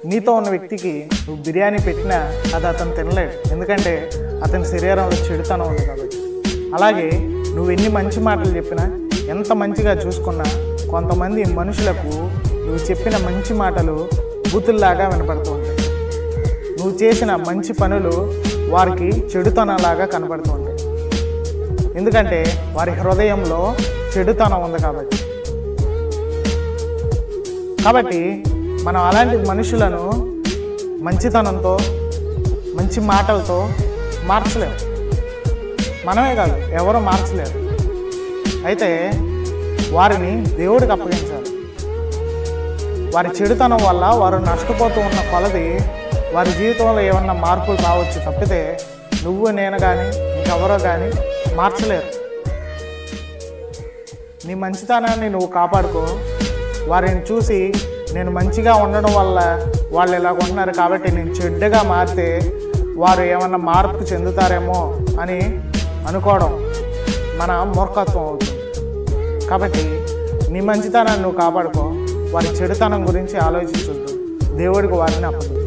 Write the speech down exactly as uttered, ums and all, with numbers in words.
నీతో ఉన్న వ్యక్తికి నువ్వు బిర్యానీ పెట్టినా అది అతను తినలేడు, ఎందుకంటే అతని శరీరంలో చెడుతనం ఉంది కాబట్టి. అలాగే నువ్వు ఎన్ని మంచి మాటలు చెప్పినా, ఎంత మంచిగా చూసుకున్నా, కొంతమంది మనుషులకు నువ్వు చెప్పిన మంచి మాటలు బూతుల్లాగా వినపడుతూ ఉంటాయి. నువ్వు చేసిన మంచి పనులు వారికి చెడుతనంలాగా కనపడుతూ ఉంటాయి, ఎందుకంటే వారి హృదయంలో చెడుతనం ఉంది కాబట్టి. కాబట్టి మనం అలాంటి మనుషులను మంచితనంతో, మంచి మాటలతో మార్చలేము. మనమే కాదు, ఎవరో మార్చలేరు. అయితే వారిని దేవుడికి అప్పగించాలి. వారి చెడుతనం వల్ల వారు నష్టపోతూ ఉన్న కొలది వారి జీవితంలో ఏమన్నా మార్పులు రావచ్చు తప్పితే నువ్వు నేను కానీ ఇంకెవరో కానీ మార్చలేరు. నీ మంచితనాన్ని నువ్వు కాపాడుకో. వారిని చూసి నేను మంచిగా ఉండడం వల్ల వాళ్ళు ఇలా ఉంటున్నారు కాబట్టి నేను చెడ్డగా మారితే వారు ఏమన్నా మార్పు చెందుతారేమో అని అనుకోవడం మన మూర్ఖత్వం అవుతుంది. కాబట్టి నీ మంచితనాన్ని నువ్వు కాపాడుకో. వారి చెడుతనం గురించి ఆలోచించొద్దు, దేవుడికి వారిని అప్పగించు.